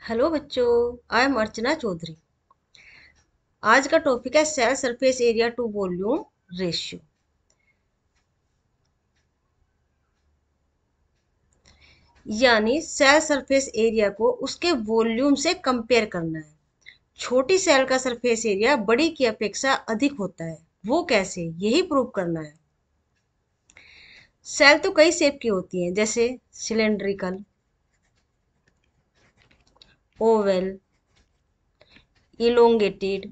Hello बच्चों, I am अर्चना चौधरी। आज का टॉपिक है cell surface area to volume ratio. यानी सेल सरफेस एरिया को उसके वॉल्यूम से कंपेयर करना है। छोटी सेल का सरफेस एरिया बड़ी की अपेक्षा अधिक होता है, वो कैसे, यही प्रूव करना है। सेल तो कई शेप की होती हैं, जैसे सिलेंड्रिकल, ओवल, इलोंगेटेड।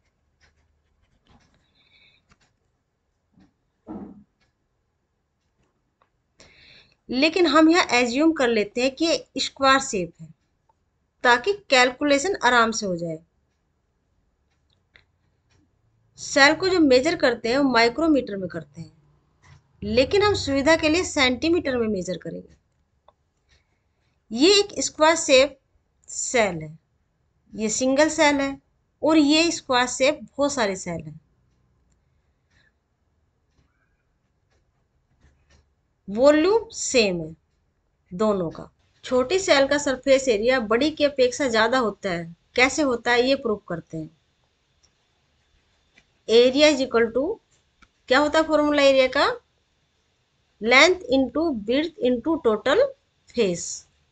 लेकिन हम यहाँ एज्यूम कर लेते हैं कि स्क्वायर शेप है, ताकि कैलकुलेशन आराम से हो जाए। सेल को जो मेजर करते हैं वो माइक्रोमीटर में करते हैं, लेकिन हम सुविधा के लिए सेंटीमीटर में मेजर करेंगे। ये एक स्क्वायर शेप सेल है, ये सिंगल सेल है, और ये स्क्वायर शेप बहुत सारे सेल हैं। वॉल्यूम सेम है दोनों का। छोटी सेल का सरफेस एरिया बड़ी की अपेक्षा ज्यादा होता है। कैसे होता है ये प्रूव करते हैं। एरिया इज इक्वल टू, क्या होता है फॉर्मूला एरिया का, length into width into total face.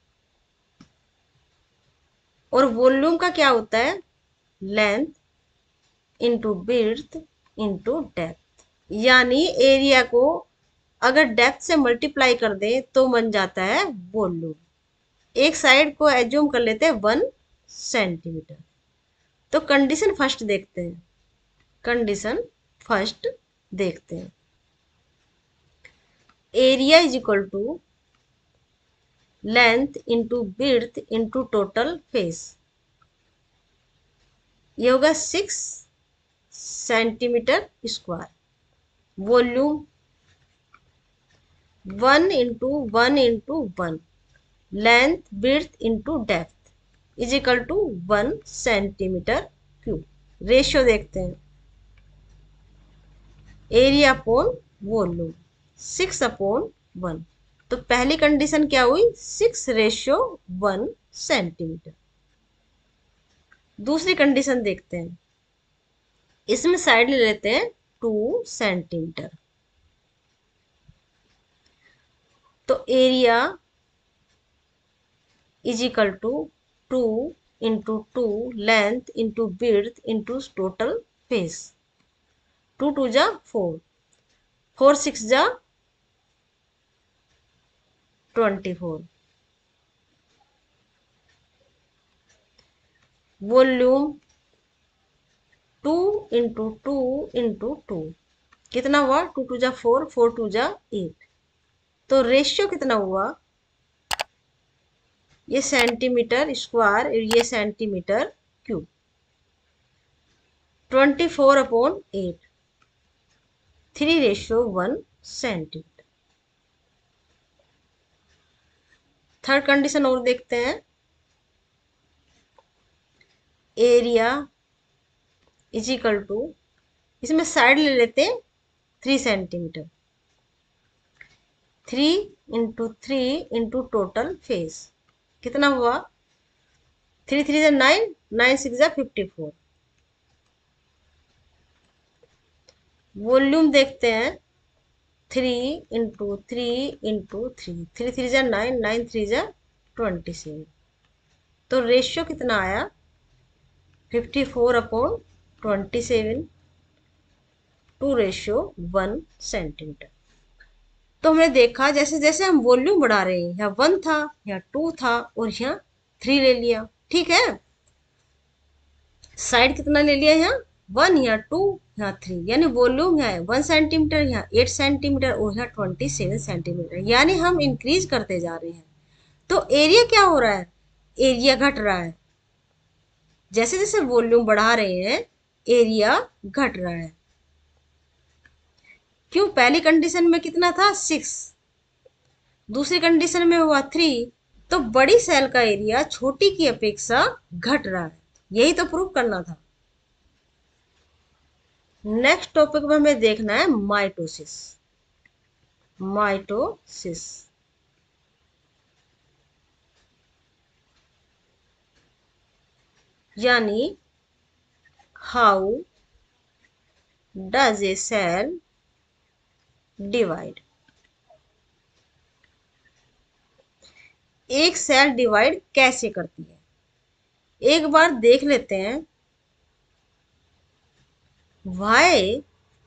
और वॉल्यूम का क्या होता है, length into width into depth. यानी एरिया को अगर डेप्थ से मल्टीप्लाई कर दें तो बन जाता है वॉल्यूम। एक साइड को एज्यूम कर लेते हैं 1 सेंटीमीटर। तो कंडीशन फर्स्ट देखते हैं। कंडीशन फर्स्ट देखते हैं। Area is equal to length into width into total face. ये होगा 6 centimetre square. Volume 1 into 1 length width into depth is equal to 1 centimetre cube. Ratio देखते हैं। Area upon volume 6/1। तो पहली कंडीशन क्या हुई, 6:1 सेंटीमीटर। दूसरी कंडीशन देखते हैं। इसमें साइड ले लेते हैं 2 सेंटीमीटर। तो area is equal to 2 into 2 length into width into total face. 2 2 जा 4, 4 6 जा 24। वॉल्यूम 2 इंटू 2 इंटू 2 कितना हुआ, 2 2 जा 4, 4 2 जा 8। तो रेशियो कितना हुआ, ये सेंटीमीटर स्क्वायर और ये centimetre cube. 24/8, 3:1 centimetre. Third condition और देखते हैं। एरिया इज इक्वल टू, इसमें साइड ले लेते हैं 3 centimetre. 3 into 3 into total face कितना हुआ, 3 3 जा 9, 9 6 जा 54। वॉल्यूम देखते हैं। 3 इंटू 3 इंटू 3, 3 3 जा 9, 9 3 जा 27। तो रेशियो कितना आया, 54/27, 2:1 सेंटीमीटर। तो हमने देखा जैसे जैसे हम वॉल्यूम बढ़ा रहे हैं, यहाँ 1 था, यहाँ 2 था, और यहाँ 3 ले लिया। ठीक है, साइड कितना ले लिया, यहाँ 1, यहाँ 2, यहाँ 3। यानी वॉल्यूम है 1 सेंटीमीटर, यहाँ 8 सेंटीमीटर, और यहाँ 27 सेंटीमीटर। यानी हम इंक्रीज करते जा रहे हैं। तो एरिया क्या हो रहा है, एरिया घट रहा है। जैसे जैसे वॉल्यूम बढ़ा रहे हैं एरिया घट रहा है। क्यों, पहली कंडीशन में कितना था, 6, दूसरी कंडीशन में हुआ 3। तो बड़ी सेल का एरिया छोटी की अपेक्षा घट रहा है, यही तो प्रूव करना था। नेक्स्ट टॉपिक में हमें देखना है माइटोसिस। माइटोसिस यानी how does a cell divide. एक सेल डिवाइड कैसे करती है, एक बार देख लेते हैं। Why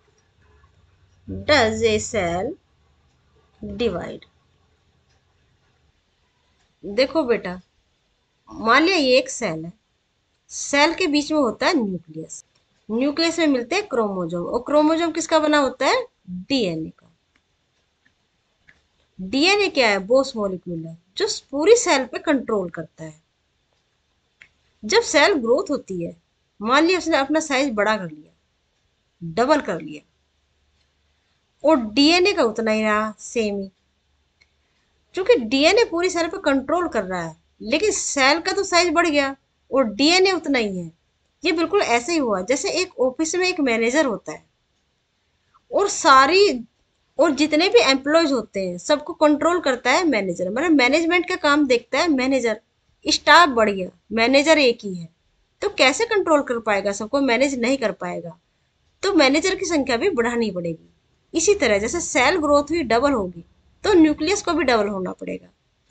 does a cell divide. देखो बेटा, मान लिया ये एक सेल है, सेल के बीच में होता है न्यूक्लियस, न्यूक्लियस में मिलते हैं क्रोमोजोम, और क्रोमोजोम किसका बना होता है, डीएनए का। डीएनए क्या है, बोस मॉलिक्यूल है जो पूरी सेल पे कंट्रोल करता है। जब सेल ग्रोथ होती है, मान लिया उसने अपना साइज बड़ा कर लिया, डबल कर लिया, और डीएनए का उतना ही रहा, सेम ही। क्योंकि डीएनए पूरी सेल पे कंट्रोल कर रहा है, लेकिन सेल का तो साइज बढ़ गया और डीएनए उतना ही है। ये बिल्कुल ऐसे ही हुआ जैसे एक ऑफिस में एक मैनेजर होता है और सारी और जितने भी एम्प्लॉयज होते हैं सबको कंट्रोल करता है मैनेजर, मतलब मैनेजमेंट का काम देखता है मैनेजर। स्टाफ बढ़ गया, मैनेजर एक ही है, तो कैसे कंट्रोल कर पाएगा, सबको मैनेज नहीं कर पाएगा, तो मैनेजर की संख्या भी बढ़ानी पड़ेगी। इसी तरह जैसे सेल ग्रोथ हुई, डबल होगी, तो न्यूक्लियस को भी डबल होना पड़ेगा।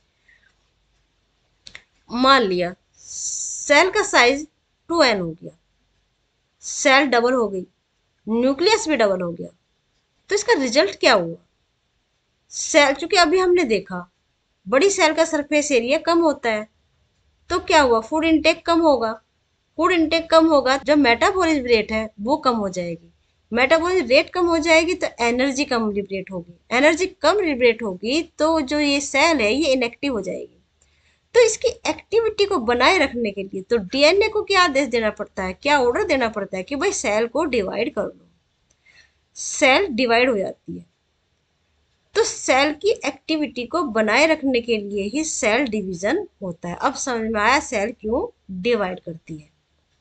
मान लिया सेल का साइज 2n हो गया, सेल डबल हो गई, न्यूक्लियस भी डबल हो गया, तो इसका रिजल्ट क्या हुआ, सेल, चूंकि अभी हमने देखा बड़ी सेल का सरफेस एरिया कम होता है, तो क्या हुआ, फूड इनटेक कम होगा। फूड इनटेक कम होगा जब मेटाबॉलिज्म रेट है वो कम हो जाएगी, मेटाबॉलिज्म रेट कम हो जाएगी तो एनर्जी कम लिबरेट होगी, एनर्जी कम लिबरेट होगी तो जो ये सेल है ये इनएक्टिव हो जाएगी। तो इसकी एक्टिविटी को बनाए रखने के लिए तो डीएनए को क्या आदेश देना पड़ता है, क्या ऑर्डर देना पड़ता है कि भाई सेल को डिवाइड कर लो, सेल डिवाइड हो जाती है। तो सेल की एक्टिविटी को बनाए रखने के लिए ही सेल डिवीजन होता है। अब समझ में आया सेल क्यों डिवाइड करती है।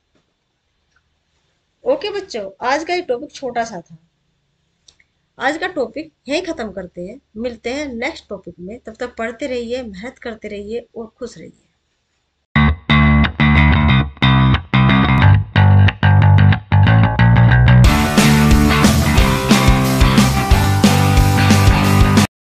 ओके बच्चों, आज का ये टॉपिक छोटा सा था, आज का टॉपिक यहीं खत्म करते हैं, मिलते हैं नेक्स्ट टॉपिक में। तब तक पढ़ते रहिए, मेहनत करते रहिए और खुश रहिए।